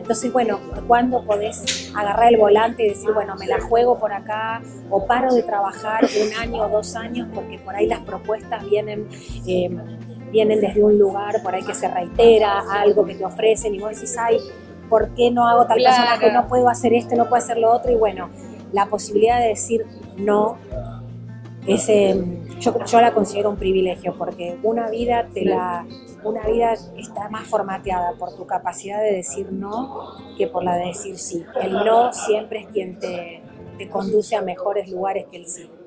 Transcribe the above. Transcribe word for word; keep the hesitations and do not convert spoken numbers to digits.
Entonces, bueno, ¿cuándo podés agarrar el volante y decir, bueno, me la juego por acá o paro de trabajar un año o dos años porque por ahí las propuestas vienen, eh, vienen desde un lugar por ahí que se reitera, algo que te ofrecen y vos decís, ay, ¿por qué no hago tal Claro. personaje? No puedo hacer esto, no puedo hacer lo otro. Y bueno, la posibilidad de decir no, es, eh, yo, yo la considero un privilegio porque una vida, te la, una vida está más formateada por tu capacidad de decir no que por la de decir sí. El no siempre es quien te, te conduce a mejores lugares que el sí.